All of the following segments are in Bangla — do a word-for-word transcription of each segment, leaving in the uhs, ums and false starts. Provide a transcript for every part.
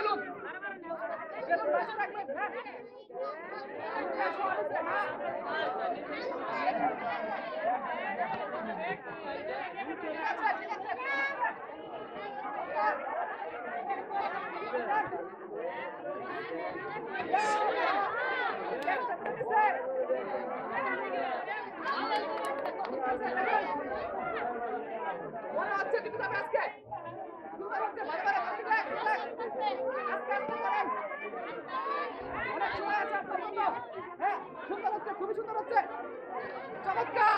খেলুন মনে হচ্ছে কিন্তু তবে আজকে সুন্দর হচ্ছে ভালো ভালো আজকে আজকে করেন অনেক সময় আছে আপনার মতো হ্যাঁ সুন্দর হচ্ছে খুবই সুন্দর হচ্ছে চমৎকার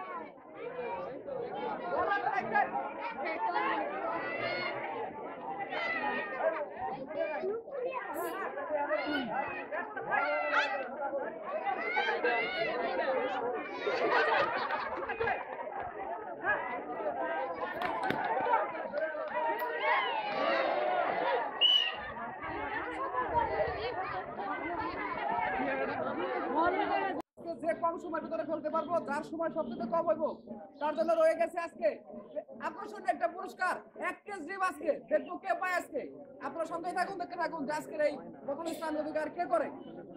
যে কম সময় ভিতরে ফেলতে পারবো যার সময় সবচেয়ে কম হইব তার জন্য রয়ে গেছে আজকে আকর্ষণীয় একটা পুরস্কার এক কেজি ডিম আজকে দেখবো কে পায় আজকে আপনারা সঙ্গে থাকুন দেখতে থাকুন যে আজকের এই প্রথম স্থান অধিকার কে করে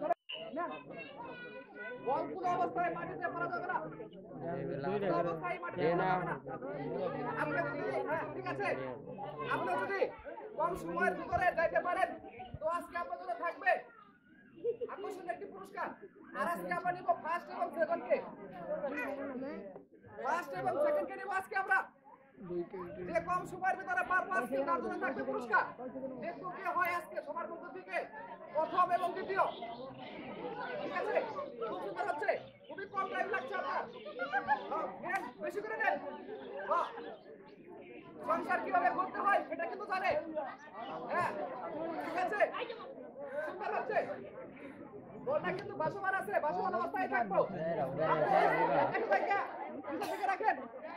বল কোন অবস্থায় মাটিতে পড়া যাবে না অবস্থায় মাটিতে পড়া যাবে না আপনি যদি হ্যাঁ ঠিক আছে আপনি যদি কম সময়ের ভিতরে যাইতে পারেন তো আজকে আপনার জন্য থাকবে আকর্ষণীয় একটি পুরস্কার আর আজকে আমরা নিব ফার্স্ট এবং সেকেন্ড কে ফার্স্ট এবং সেকেন্ড কে নিব আজকে আমরা যে কম সময়ের ভিতরে পার পাঁচটি তার জন্য থাকবে পুরস্কার দেখবো কে হয় আজকে সবার মধ্য থেকে প্রথম এবং দ্বিতীয় ঠিক আছে খুব সুন্দর হচ্ছে খুবই কম টাইম লাগছে আপনার হ্যাঁ বেশি করে নেন হ্যাঁ সংসার কিভাবে করতে হয় সেটা কিন্তু জানে হ্যাঁ ঠিক আছে সুন্দর হচ্ছে বলটা কিন্তু বাসমান আছে বাসমান অবস্থায় থাকবো রাখেন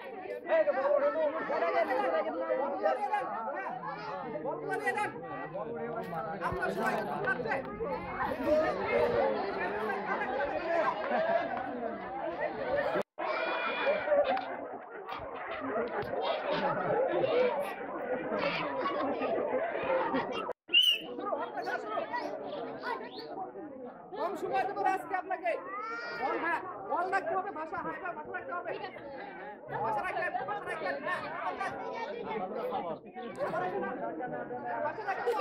আপনার সবাই লাগছে কম সময় দেবো আজকে আপনাকে বল হ্যাঁ বল রাখতে হবে ভাষা হাতটা ভাষা রাখতে হবে ভাষা রাখলেন ভাষা রাখলেন ভাষা রাখতে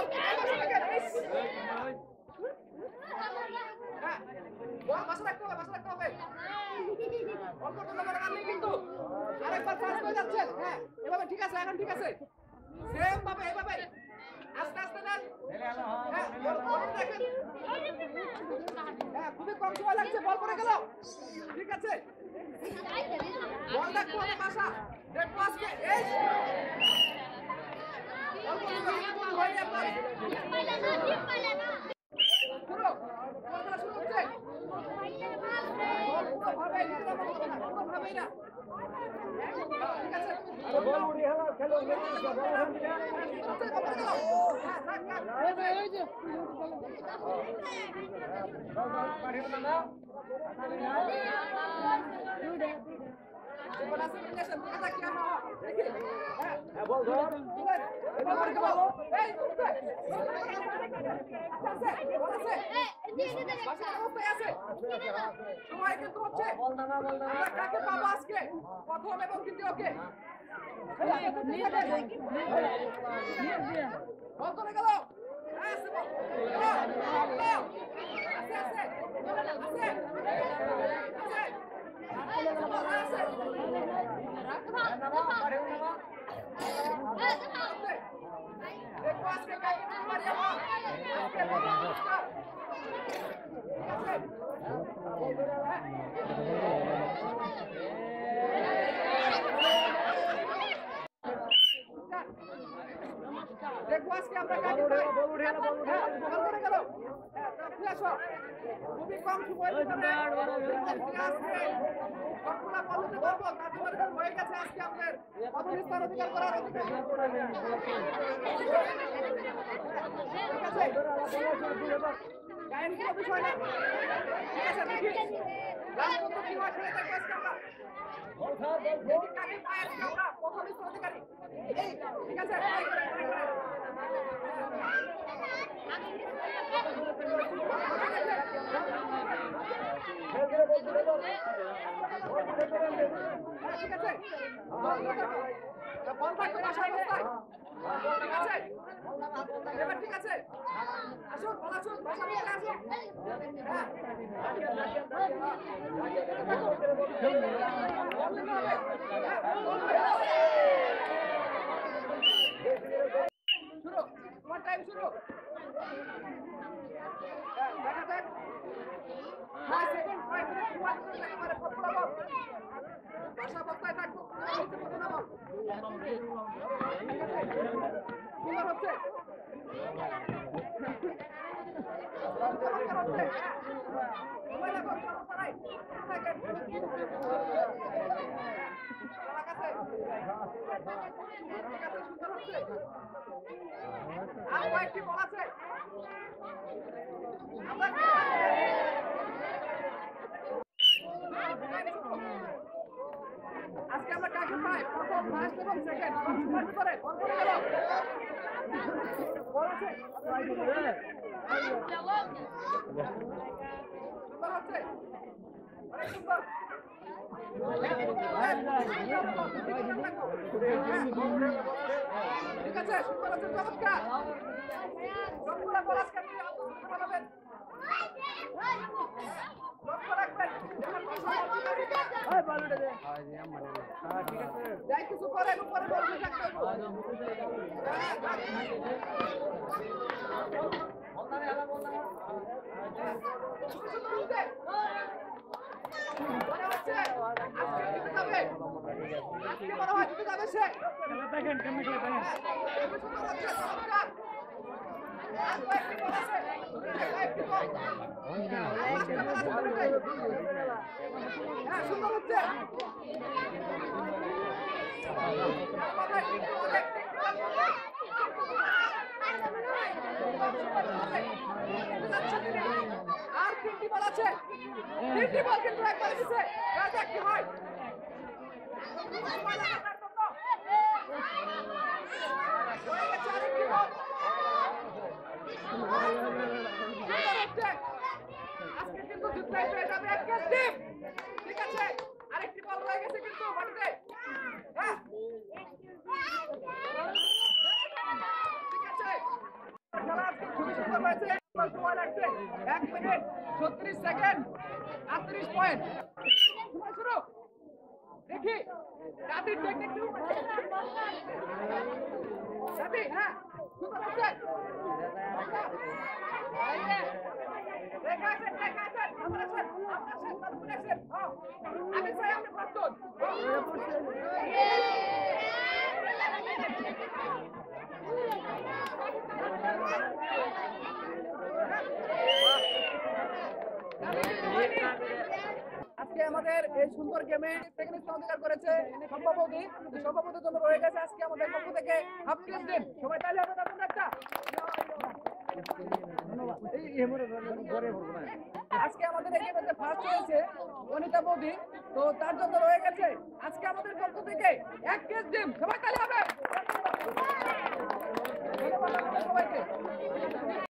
হ্যাঁ বল ভাষা রাখতে হবে ভাষা রাখতে হবে অল্প নম্বর নেই কিন্তু আরেকবার পাস হয়ে যাচ্ছেন হ্যাঁ এভাবে ঠিক আছে এখন ঠিক আছে সেম ভাবে এভাবে আস্তে আস্তে দেন হ্যাঁ বল দেখেন হ্যাঁ খুবই কম সময় লাগছে বল পড়ে গেল ঠিক আছে বল দেখতে হবে ভাষা দেখবো আজকে এই অল্প সময় হয়ে আপনার শুরু খেলা শুরু হচ্ছে পুরো ভাবে নিজেরা মতো না পুরো ভাবেই না ঠিক আছে বল উড়ি হেলা খেলো এই যে হ্যাঁ বল ধর সময় কিন্তু হচ্ছে কাকে পাবো আজকে প্রথম এবং দ্বিতীয়কে বল চলে গেল আছে আছে দেখো আজকে কাকে পারি দেখো আজকে আমরা কাকে পাই বল উঠে গেল বল উঠে গেল খুবই কম সময়ের ভিতরে আজকে সবগুলা বলতে পারবো তারপরে হয়ে গেছে আজকে আমাদের প্রথম স্থান অধিকার করার অধিকার ঠিক আছে গায়ের কোনো বিষয় না ঠিক আছে দেখি রাজপত্র কি হয় সেটা দেখবো আজকে আমরা দেখি কাকে পাই আজকে আমরা প্রথম স্থান অধিকারী ঠিক আছে হ্যাঁ, ঠিক আছে বল থাকবে বাসা অবস্থায় ঠিক আছে এবার ঠিক আছে আসুন বল আসুন বাসা অবস্থায় আসুন হ্যাঁ শুরু তোমার টাইম শুরু দেখা যাক ছয় সেকেন্ড ছয় মিনিট সময় দিতে একেবারে প্রথম বল বাসা অবস্থায় থাকবো প্রথম বল কি বল হচ্ছে সময় লাগবে সমস্যা নাই সেকেন্ড আর কয়েকটি বল আছে আজকে আমরা কাকে পাই প্রথম ফার্স্ট এবং সেকেন্ড সময়ের ভিতরে বল করে গেল বল আছে সুন্দর হচ্ছে অনেক সুন্দর ঠিক আছে সুন্দর হচ্ছে চমৎকার সবগুলা বল আজকে আপনি আত্মবিশ্বাস বানাবেন লক্ষ্য রাখবেন যাই কিছু করেন উপরে বল থাকতে মনে হচ্ছে আজকে জিতে যাবে আজকে মনে হয় জিতে যাবে সে দেখেন কেমন খেলে দেখেন সুন্দর হচ্ছে চমৎকার আর কয়েকটি বল আছে কয়েকটি বল হ্যাঁ সুন্দর হচ্ছে আর তিনটি বল আছে তিনটি বল কিন্তু একবারে দিছে দেখা কি হয় আজকে কিন্তু জিততেই পেয়ে যাবে একটা টিম ঠিক আছে আরেকটি বল রয়ে গেছে কিন্তু মাটিতে হ্যাঁ ঠিক আছে খেলা আজকে খুবই সুন্দর হয়েছে সময় লাগছে এক মিনিট ছত্রিশ সেকেন্ড আটত্রিশ পয়েন্ট সময় শুরু দেখি কাটির টেকনিক কাটি হ্যাঁ সুন্দর হচ্ছে আমি চাই আপনি প্রস্তুত আজকে আমাদের এই সুন্দর গেমে টেকনিক অধিকার করেছে সভাপতি সভাপতির জন্য রয়ে গেছে আজকে আমাদের পক্ষ থেকে হাফ প্লেট দিন সবাই তাহলে হবে না একটা আজকে আমাদের এই গেমে ফার্স্ট হয়েছে অনিতা বৌদি তো তার জন্য রয়ে গেছে আজকে আমাদের পক্ষ থেকে এক কেস দিন সবাই তাহলে হবে ধন্যবাদ সবাইকে